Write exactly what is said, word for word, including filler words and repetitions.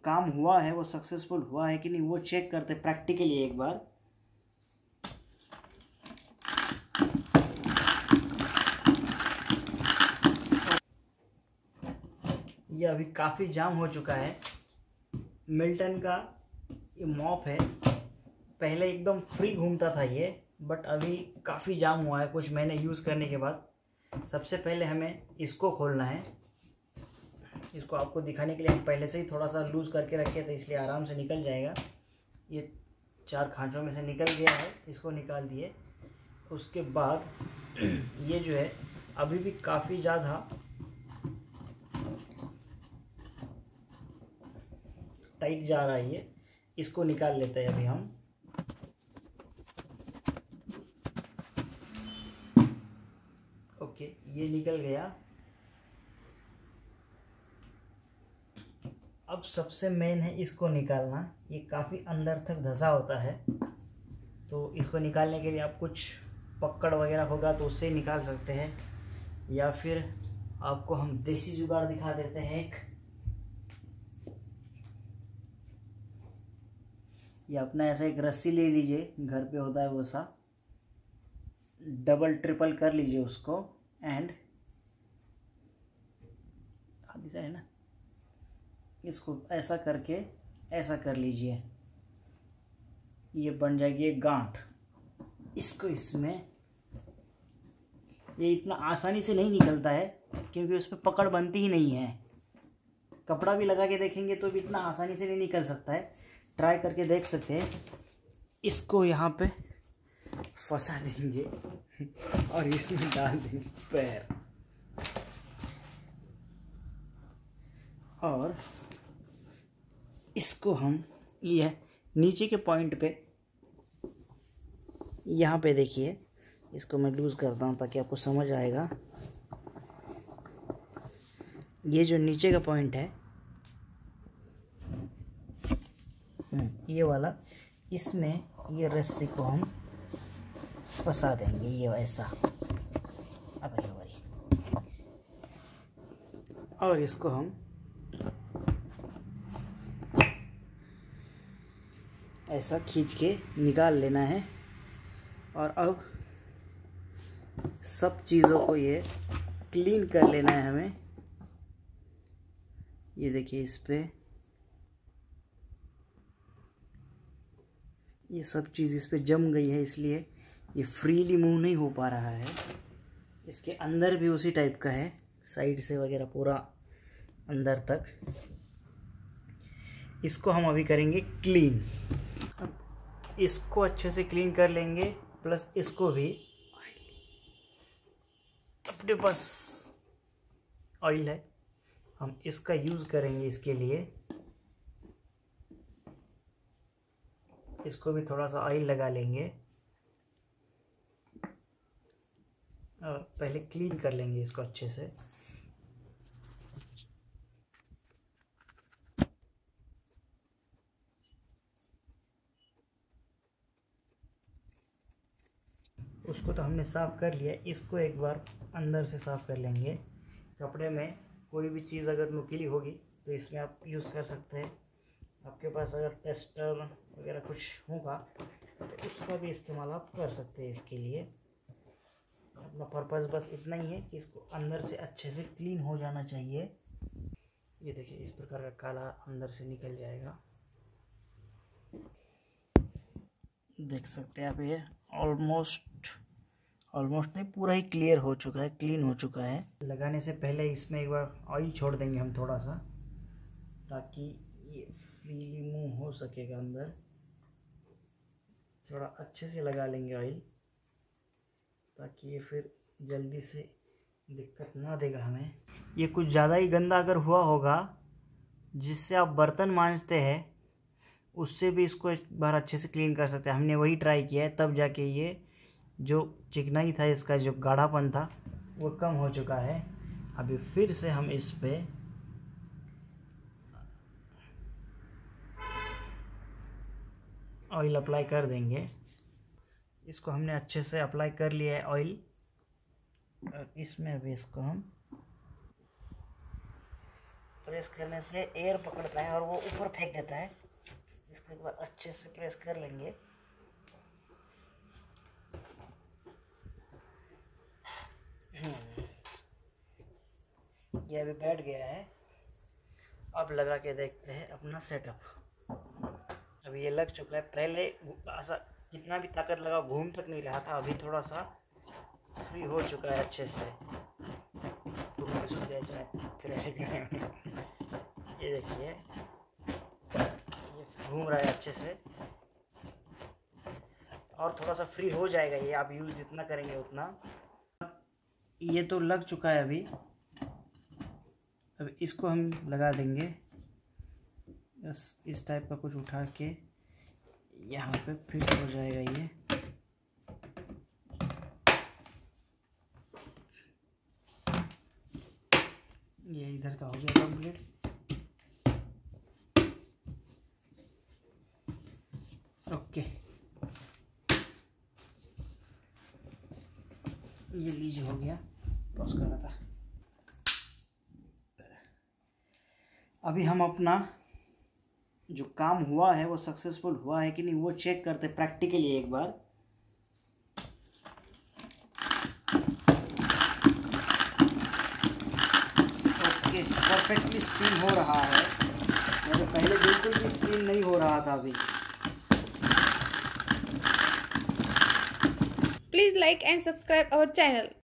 काम हुआ है वो सक्सेसफुल हुआ है कि नहीं वो चेक करते प्रैक्टिकली एक बार। ये अभी काफ़ी जाम हो चुका है। मिल्टन का ये मॉप है, पहले एकदम फ्री घूमता था ये, बट अभी काफ़ी जाम हुआ है कुछ महीने यूज़ करने के बाद। सबसे पहले हमें इसको खोलना है। इसको आपको दिखाने के लिए हम पहले से ही थोड़ा सा लूज़ करके रखे थे, इसलिए आराम से निकल जाएगा। ये चार खांचों में से निकल गया है, इसको निकाल दिए। उसके बाद ये जो है अभी भी काफ़ी ज़्यादा टाइट जा रहा है ये, इसको निकाल लेते हैं अभी हम। ओके, ये निकल गया। अब सबसे मेन है इसको निकालना। ये काफ़ी अंदर तक धंसा होता है, तो इसको निकालने के लिए आप कुछ पकड़ वगैरह होगा तो उससे ही निकाल सकते हैं, या फिर आपको हम देसी जुगाड़ दिखा देते हैं एक। ये अपना ऐसा एक रस्सी ले लीजिए, घर पे होता है वो सा, डबल ट्रिपल कर लीजिए उसको, एंड आदि सा है ना, इसको ऐसा करके ऐसा कर लीजिए, ये बन जाएगी एक गांठ। इसको इसमें, ये इतना आसानी से नहीं निकलता है क्योंकि उस पर पकड़ बनती ही नहीं है। कपड़ा भी लगा के देखेंगे तो भी इतना आसानी से नहीं निकल सकता है। ट्राई करके देख सकते हैं। इसको यहाँ पे फंसा देंगे और इसमें डाल देंगे पैर, और इसको हम ये नीचे के पॉइंट पे, यहाँ पे देखिए, इसको मैं लूज़ करता हूँ ताकि आपको समझ आएगा। ये जो नीचे का पॉइंट है ये वाला, इसमें ये रस्सी को हम फंसा देंगे, ये ऐसा। अब ये भाई, और इसको हम ऐसा खींच के निकाल लेना है। और अब सब चीज़ों को ये क्लीन कर लेना है हमें। ये देखिए, इस पे ये सब चीज़ इस पे जम गई है, इसलिए ये फ्रीली मूव नहीं हो पा रहा है। इसके अंदर भी उसी टाइप का है, साइड से वगैरह पूरा अंदर तक। इसको हम अभी करेंगे क्लीन। इसको अच्छे से क्लीन कर लेंगे, प्लस इसको भी। अपने पास ऑयल है, हम इसका यूज़ करेंगे इसके लिए। इसको भी थोड़ा सा ऑयल लगा लेंगे और पहले क्लीन कर लेंगे इसको अच्छे से। उसको तो हमने साफ़ कर लिया, इसको एक बार अंदर से साफ़ कर लेंगे। कपड़े में कोई भी चीज़ अगर नुकीली होगी तो इसमें आप यूज़ कर सकते हैं। आपके पास अगर टेस्टर वगैरह कुछ होगा तो उसका भी इस्तेमाल आप कर सकते हैं इसके लिए। अपना पर्पज़ बस इतना ही है कि इसको अंदर से अच्छे से क्लीन हो जाना चाहिए। ये देखिए, इस प्रकार का काला अंदर से निकल जाएगा, देख सकते हैं आप। ये ऑलमोस्ट ऑलमोस्ट नहीं, पूरा ही क्लियर हो चुका है, क्लीन हो चुका है। लगाने से पहले इसमें एक बार ऑयल छोड़ देंगे हम थोड़ा सा, ताकि ये फ्रीली मूव हो सकेगा अंदर। थोड़ा अच्छे से लगा लेंगे ऑयल, ताकि ये फिर जल्दी से दिक्कत ना देगा हमें। ये कुछ ज़्यादा ही गंदा अगर हुआ होगा, जिससे आप बर्तन मांजते हैं, उससे भी इसको एक बार अच्छे से क्लीन कर सकते हैं। हमने वही ट्राई किया है, तब जाके ये जो चिकनाई था, इसका जो गाढ़ापन था, वो कम हो चुका है। अभी फिर से हम इस पे ऑयल अप्लाई कर देंगे। इसको हमने अच्छे से अप्लाई कर लिया है ऑयल, और इसमें भी इसको हम प्रेस करने से एयर पकड़ता है और वो ऊपर फेंक देता है। इसको एक बार अच्छे से प्रेस कर लेंगे। ये अभी बैठ गया है। अब लगा के देखते हैं अपना सेटअप। अभी ये लग चुका है। पहले ऐसा जितना भी ताकत लगा घूम तक नहीं रहा था, अभी थोड़ा सा फ्री हो चुका है अच्छे से। फिर ये देखिए ये घूम रहा है अच्छे से और थोड़ा सा फ्री हो जाएगा ये, आप यूज़ जितना करेंगे उतना। ये तो लग चुका है अभी। अब इसको हम लगा देंगे। बस इस टाइप का कुछ उठा के यहाँ पे फिट हो जाएगा ये। ये इधर का हो गया कंप्लीट। ओके, ये लीजिए हो गया। पॉज करना था। अभी हम अपना जो काम हुआ है वो सक्सेसफुल हुआ है कि नहीं वो चेक करते प्रैक्टिकली एक बार। ओके, परफेक्टली स्पिन हो रहा है। तो पहले बिल्कुल भी स्पिन नहीं हो रहा था अभी। Please like and subscribe our channel.